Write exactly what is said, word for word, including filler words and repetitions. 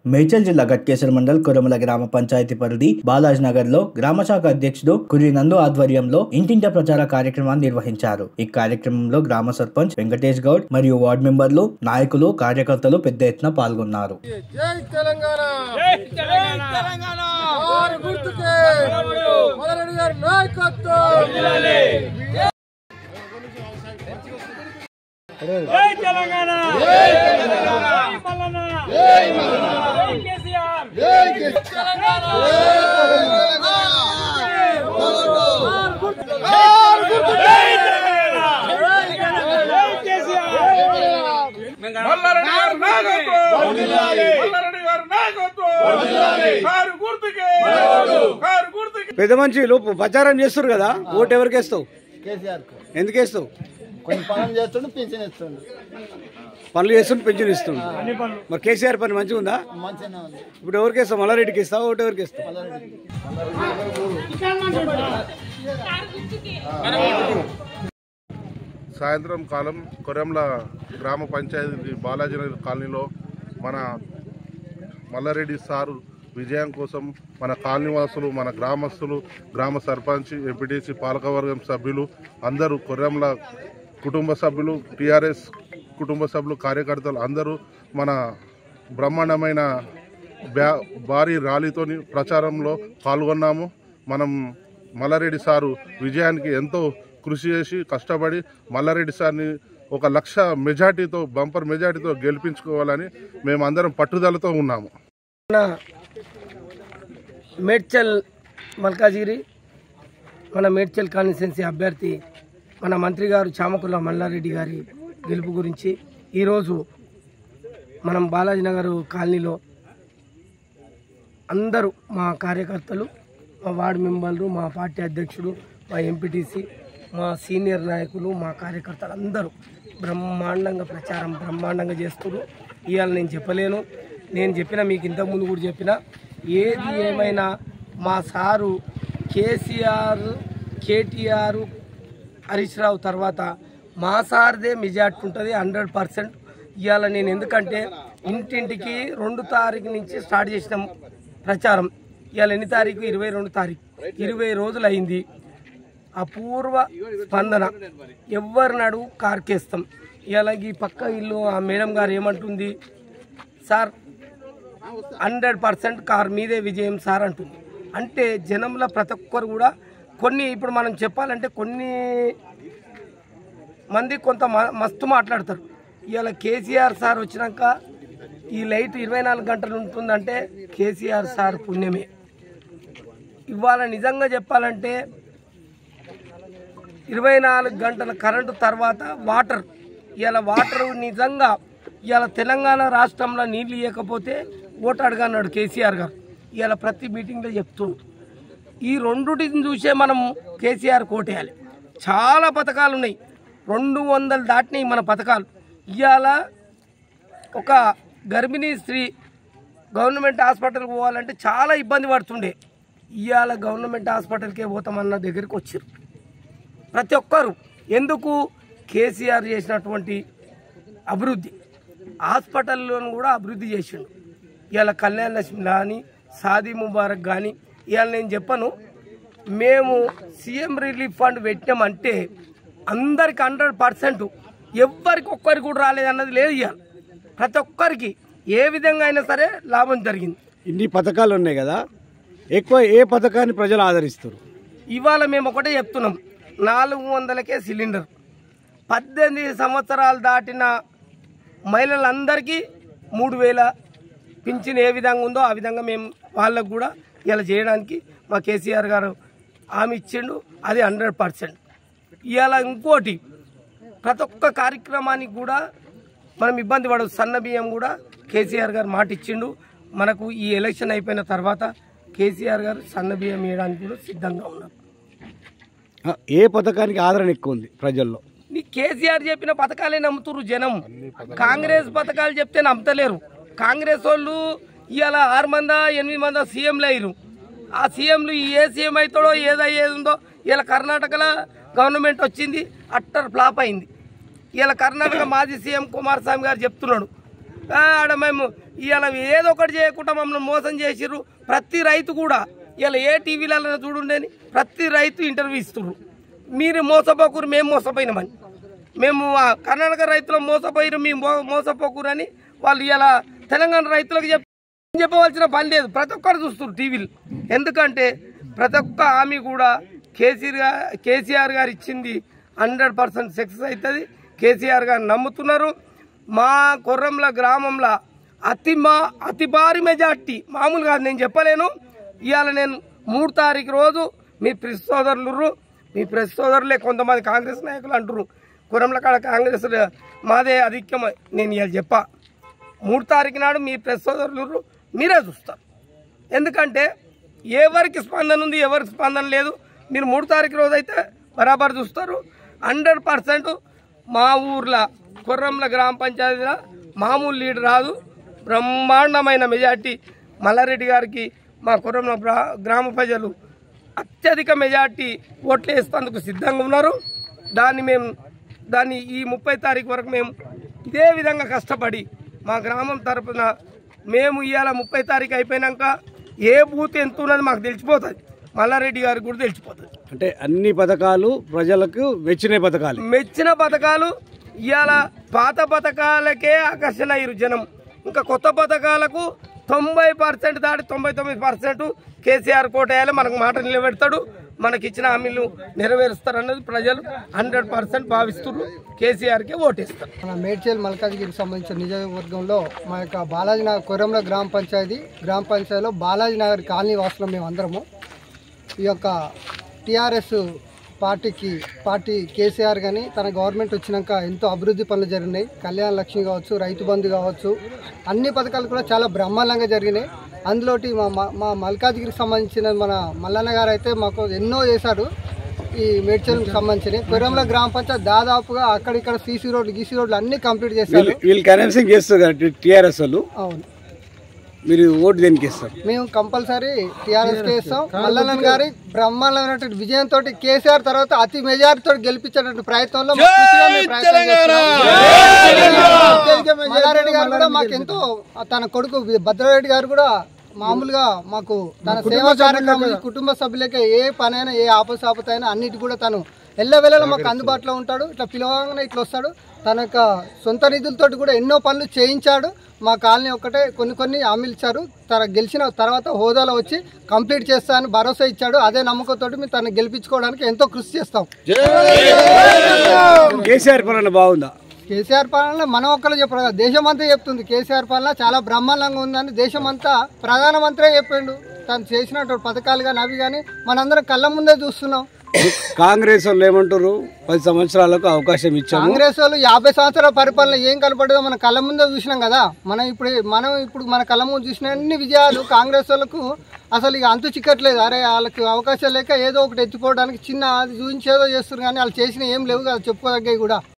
మేడ్చల్ జిల్లా గట్కేసర్ మండల్ కొరమల గ్రామ పంచాయతీ పరిధి బాలాజ్ నగర్ లో గ్రామ శాఖ అధ్యక్షుడు కురి నందు ఆధ్వర్యంలో ఇంటింట ప్రచార కార్యక్రమాన్ని నిర్వహించారు। ఈ కార్యక్రమంలో గ్రామ సర్పంచ్ వెంకటేష్ గౌడ్ మరియు వార్డు మెంబర్లు, నాయకులు, కార్యకర్తలు పెద్ద ఎత్తున పాల్గొన్నారు। జై తెలంగాణ, జై తెలంగాణ, వారి గుర్తుకే మొదలడి గారి నాయకత్వం జిల్లాలే। జై తెలంగాణ, జై తెలంగాణ, జై మల్లన్న, జై మల్లన్న, జై కేసీఆర్, జై తెలంగాణ, జై తెలంగాణ, వారి గుర్తుకే, వారి గుర్తుకే, జై తెలంగాణ, జై కేసీఆర్, మల్లారెడ్డి గారి నాయకత్వం జిల్లాలే, మల్లారెడ్డి గారి నాయకత్వం జిల్లాలే, వారి గుర్తుకే, వారి గుర్తుకే। పెద్ద మనిషి లోపు ప్రచారం చేస్తారు కదా, ఓటు ఎవరికి వేస్తావు? కేసీఆర్ ఎందుకు వేస్తావు? కొన్ని పనులు చేస్తుండు, పింఛన్ ఇస్తుండు, పనులు చేస్తుండు, పెన్షన్ ఇస్తుండు। మరి కేసీఆర్ పని మంచిగా ఉందా? మంచిగానే ఉంది। ఇప్పుడు ఎవరికి వేస్తావు? మల్లారెడ్డికి ఇస్తావు? ఓటు ఎవరికి ఇస్తావు? సాయంత్రం కాలం కొరెంల గ్రామ పంచాయతీ బాలాజీ నగర్ కాలనీలో మన మల్లారెడ్డి సారు విజయం కోసం మన కాలనీవాసులు, మన గ్రామస్తులు, గ్రామ సర్పంచ్, ఎంపీటీసీ, పాలకవర్గం సభ్యులు అందరూ, కొరెంల కుటుంబ సభ్యులు, టీఆర్ఎస్ కుటుంబ సభ్యులు, కార్యకర్తలు అందరూ మన బ్రహ్మాండమైన బ్యా భారీ ర్యాలీతోని ప్రచారంలో పాల్గొన్నాము। మనం మల్లారెడ్డి సారు విజయానికి ఎంతో కృషి చేసి కష్టపడి మల్లారెడ్డి సార్ని ఒక లక్ష మెజార్టీతో, బంపర్ మెజార్టీతో గెలిపించుకోవాలని మేమందరం పట్టుదలతో ఉన్నాము। మేడ్చల్ మల్కాజిగిరి మన మేడ్చల్ కాన్స్టిట్యున్సీ అభ్యర్థి మన మంత్రి గారు చామకుల మల్లారెడ్డి గారి గెలుపు గురించి ఈరోజు మనం బాలాజీ నగర్ కాలనీలో అందరూ మా కార్యకర్తలు, మా వార్డు మెంబర్లు, మా పార్టీ అధ్యక్షుడు, మా ఎంపీటీసీ, మా సీనియర్ నాయకులు, మా కార్యకర్తలు అందరూ బ్రహ్మాండంగా ప్రచారం బ్రహ్మాండంగా చేస్తున్నారు। ఇవాళ నేను చెప్పలేను, నేను చెప్పిన మీకు ఇంతకుముందు కూడా చెప్పిన, ఏది ఏమైనా మా సారు కేసీఆర్, కేటీఆర్, హరీష్ రావు తర్వాత మా సార్దే మెజార్టీ ఉంటుంది హండ్రెడ్ పర్సెంట్। ఇవాళ నేను ఎందుకంటే ఇంటింటికి రెండు తారీఖు నుంచి స్టార్ట్ చేసినాం ప్రచారం। ఇవాళ ఎన్ని తారీఖు? ఇరవై రెండు తారీఖు, ఇరవై రోజులు అయింది। అపూర్వ స్పందన, ఎవరిని అడుగు కార్కేస్తాం। ఇవాళ ఈ పక్క ఇల్లు ఆ మేడం గారు ఏమంటుంది, సార్ హండ్రెడ్ పర్సెంట్ కార్ మీదే విజయం సార్ అంటుంది। అంటే జనంలో ప్రతి ఒక్కరు కూడా కొన్ని, ఇప్పుడు మనం చెప్పాలంటే కొన్ని మంది కొంత మస్తు మాట్లాడతారు। ఇవాళ కేసీఆర్ సార్ వచ్చినాక ఈ లైట్ ఇరవై నాలుగు గంటలు ఉంటుందంటే కేసీఆర్ సార్ పుణ్యమే। ఇవాళ నిజంగా చెప్పాలంటే ఇరవై నాలుగు గంటల కరెంటు తర్వాత వాటర్, ఇవాళ వాటర్ నిజంగా ఇవాళ తెలంగాణ రాష్ట్రంలో నీళ్ళు ఇవ్వకపోతే ఓటు అడగన్నాడు కేసీఆర్ గారు, ఇవాళ ప్రతి మీటింగ్లో చెప్తూ ఈ రెండుటిని చూసే మనం కేసీఆర్ కోటేయాలి। చాలా పథకాలు ఉన్నాయి, రెండు వందలు దాటినాయి మన పథకాలు। ఇవాళ ఒక గర్భిణీ స్త్రీ గవర్నమెంట్ హాస్పిటల్కి పోవాలంటే చాలా ఇబ్బంది పడుతుండే, ఇవాళ గవర్నమెంట్ హాస్పిటల్కే పోతామన్న దగ్గరికి వచ్చారు ప్రతి ఒక్కరు। ఎందుకు? కేసీఆర్ చేసినటువంటి అభివృద్ధి, హాస్పిటల్లోనూ కూడా అభివృద్ధి చేసిండు। ఇవాళ కళ్యాణ లక్ష్మి కానీ, షాదీ ముబారక్ కానీ, ఇవాళ నేను చెప్పను, మేము సీఎం రిలీఫ్ ఫండ్ పెట్టామంటే అందరికి హండ్రెడ్ పర్సెంట్ ఎవ్వరికి ఒక్కరికి కూడా రాలేదన్నది లేదు। ఇవాళ ప్రతి ఒక్కరికి ఏ విధంగా అయినా సరే లాభం జరిగింది। ఇన్ని పథకాలు ఉన్నాయి కదా, ఎక్కువ ఏ పథకాన్ని ప్రజలు ఆదరిస్తారు? ఇవాళ మేము ఒకటే చెప్తున్నాం, నాలుగు వందలకే సిలిండర్, పద్దెనిమిది సంవత్సరాలు దాటిన మహిళలందరికీ మూడు వేల పింఛన్ ఏ విధంగా ఉందో ఆ విధంగా మేము వాళ్ళకు కూడా ఇలా చేయడానికి మా కేసీఆర్ గారు హామీ ఇచ్చిండు, అది హండ్రెడ్ పర్సెంట్। ఇవాళ ఇంకోటి, ప్రతి ఒక్క కార్యక్రమానికి కూడా మనం ఇబ్బంది పడదు, సన్న బియ్యం కూడా కేసీఆర్ గారు మాట ఇచ్చిండు। మనకు ఈ ఎలక్షన్ అయిపోయిన తర్వాత కేసీఆర్ గారు సన్న బియ్యం వేయడానికి కూడా సిద్ధంగా ఉన్నారు। ఏ పథకానికి ఆదరణ ఎక్కువ ఉంది ప్రజల్లో? నీ కేసీఆర్ చెప్పిన పథకాలే నమ్ముతున్నారు జనం, కాంగ్రెస్ పథకాలు చెప్తే నమ్మతలేరు। కాంగ్రెస్ వాళ్ళు ఇవాళ ఆరు మందా ఎనిమిది మందా సీఎంలు అయ్యారు, ఆ సీఎంలు ఏ సీఎం అవుతాడో ఏదయ్యేది ఉందో, ఇలా కర్ణాటకలో గవర్నమెంట్ వచ్చింది, అట్టర్ ఫ్లాప్ అయింది। ఇలా కర్ణాటక మాజీ సీఎం కుమారస్వామి గారు చెప్తున్నాడు, ఆడ మేము ఇవాళ ఏదో ఒకటి చేయకుండా మమ్మల్ని మోసం చేసిర్రు. ప్రతి రైతు కూడా ఇలా ఏ టీవీలలో చూడుండేని ప్రతి రైతు ఇంటర్వ్యూ ఇస్తున్నారు. మీరు మోసపోకురు, మేము మోసపోయినామని. మేము కర్ణాటక రైతులు మోసపోయిరు, మేము మోసపోకురు అని వాళ్ళు ఇలా తెలంగాణ రైతులకు చెప్ చెప్పవలసిన పని లేదు. ప్రతి ఒక్కరు చూస్తున్నారు టీవీలు. ఎందుకంటే ప్రతి ఒక్క హామీ కూడా కేసీఆర్ కేసీఆర్ గారు ఇచ్చింది హండ్రెడ్ పర్సెంట్ సక్సెస్ అవుతుంది. కేసీఆర్ గారు నమ్ముతున్నారు. మా కొర్రంల గ్రామంలో అతి మా అతి భారీ మెజార్టీ మామూలుగా నేను చెప్పలేను. ఇవాళ నేను మూడు తారీఖు రోజు మీ ప్రెస్ సోదరులు మీ ప్రెస్ సోదరులే కొంతమంది కాంగ్రెస్ నాయకులు అంటారు కొర్రంల కాడ కాంగ్రెస్ మాదే అధిక్యం. నేను ఇవాళ చెప్పా మూడు తారీఖు నాడు మీ ప్రెస్ సోదరులు మీరే చూస్తారు. ఎందుకంటే ఎవరికి స్పందన ఉంది ఎవరికి స్పందన లేదు మీరు మూడు తారీఖు రోజు అయితే బరాబర్ చూస్తారు. హండ్రెడ్ పర్సెంట్ మా ఊర్లో కొర్రంల గ్రామ పంచాయతీలో మామూలు లీడ్ రాదు. బ్రహ్మాండమైన మెజార్టీ మల్లారెడ్డి గారికి మా కొర్రంల గ్రామ ప్రజలు అత్యధిక మెజార్టీ ఓట్లు వేసేందుకు సిద్ధంగా ఉన్నారు. దాన్ని మేము దాన్ని ఈ ముప్పై తారీఖు వరకు మేము ఇదే విధంగా కష్టపడి మా గ్రామం తరఫున మేము ఇవాళ ముప్పై తారీఖు అయిపోయినాక ఏ బూత్ ఎంత ఉన్నది మాకు తెలిసిపోతుంది. మల్లారెడ్డి గారికి కూడా తెలిసిపోతుంది. అంటే అన్ని పథకాలు ప్రజలకు మెచ్చిన పథకాలు మెచ్చిన పథకాలు ఇవాళ పాత పథకాలకే ఆకర్షణ అయ్యారు జనం. ఇంకా కొత్త పథకాలకు తొంభై పర్సెంట్ దాటి తొంభై తొమ్మిది పర్సెంట్ కేసీఆర్ కోటేయాలి మనకు మాట నిలబెడతాడు, మనకి ఇచ్చిన హామీలు నెరవేరుస్తారు అన్నది ప్రజలు హండ్రెడ్ పర్సెంట్ భావిస్తున్నారు. కేసీఆర్కే ఓటేస్తారు. మన మేడ్చల్ మల్కాజ్గిరికి సంబంధించిన నియోజకవర్గంలో మా యొక్క బాలాజీ నగర్ కొర్రంల గ్రామ పంచాయతీ గ్రామ పంచాయతీలో బాలాజీ నగర్ కాలనీ వాసులం మేము అందరము. ఈ యొక్క టీఆర్ఎస్ పార్టీకి పార్టీ కేసీఆర్ కానీ తన గవర్నమెంట్ వచ్చినాక ఎంతో అభివృద్ధి పనులు జరిగినాయి. కళ్యాణ లక్ష్మి కావచ్చు, రైతు బంధు కావచ్చు, అన్ని పథకాలు కూడా చాలా బ్రహ్మాండంగా జరిగినాయి. అందులోటి మా మా మల్కాజ్గిరికి సంబంధించిన మన మల్లన్న గారు అయితే మాకు ఎన్నో చేశారు. ఈ మేడ్చల్కి సంబంధించిన కొర్రంల గ్రామ పంచాయతీ దాదాపుగా అక్కడిక్కడ సీసీ రోడ్లు గీసీ రోడ్లు అన్ని కంప్లీట్ చేశారు. వీళ్ళు కరెన్సింగ్ చేస్తారు టీఆర్ఎస్ వాళ్ళు. అవును, మీరు ఓటు దేనికి ఇస్తారు? మేము కంపల్సరీ టీఆర్ఎస్ కి ఇస్తాం. మల్లన్న గారి బ్రహ్మాండమైనటువంటి విజయంతో కేసీఆర్ తర్వాత అతి మెజారిటీతో గెలిపించేటువంటి ప్రయత్నంలో మల్లారెడ్డి గారు కూడా మాకెంతో తన కొడుకు భద్రారెడ్డి గారు కూడా మామూలుగా మాకు తన సేవా కార్యక్రమం కుటుంబ సభ్యులకే ఏ పనైనా ఏ ఆపసాపత అయినా అన్నిటి కూడా తను ఎల్లవేళలో మాకు అందుబాటులో ఉంటాడు. ఇట్లా పిలవగానే ఇట్లా వస్తాడు. తన యొక్క సొంత నిధులతోటి కూడా ఎన్నో పనులు చేయించాడు. మా కాలనీ ఒక్కటే కొన్ని కొన్ని హామీలు ఇచ్చారు. తన గెలిచిన తర్వాత హోదాలో వచ్చి కంప్లీట్ చేస్తానని భరోసా ఇచ్చాడు. అదే నమ్మకంతో మేము తను గెలిపించుకోవడానికి ఎంతో కృషి చేస్తాం. కేసీఆర్ పాలన బాగుందా? కేసీఆర్ పాలన మనం ఒక్కరు చెప్పరు కదా, దేశమంతా చెప్తుంది. కేసీఆర్ పాలన చాలా బ్రహ్మాండంగా ఉందని దేశమంతా ప్రధానమంత్రే చెప్పిండు. తను చేసినటువంటి పథకాలు కానీ అవి కానీ మనందరం కళ్ళ ముందే చూస్తున్నాం. కాంగ్రెస్ వాళ్ళు ఏమంటారు? పది సంవత్సరాలకు అవకాశం ఇచ్చాము. కాంగ్రెస్ వాళ్ళు యాభై సంవత్సరాల పరిపాలన ఏం కనపడదో మన కళ్ళ ముందే చూసినాం కదా. మనం ఇప్పుడు మనం ఇప్పుడు మన కళ్ళ ముందు చూసిన అన్ని విజయాలు కాంగ్రెస్ వాళ్ళకు అసలు ఇక అంతు చిక్కట్లేదు. అరే వాళ్ళకి అవకాశం లేక ఏదో ఒకటి ఎత్తుకోవడానికి చిన్న అది చూపించేదో చేస్తారు కానీ వాళ్ళు చేసిన ఏం లేవు కదా చెప్పుకోదగ్గవి కూడా.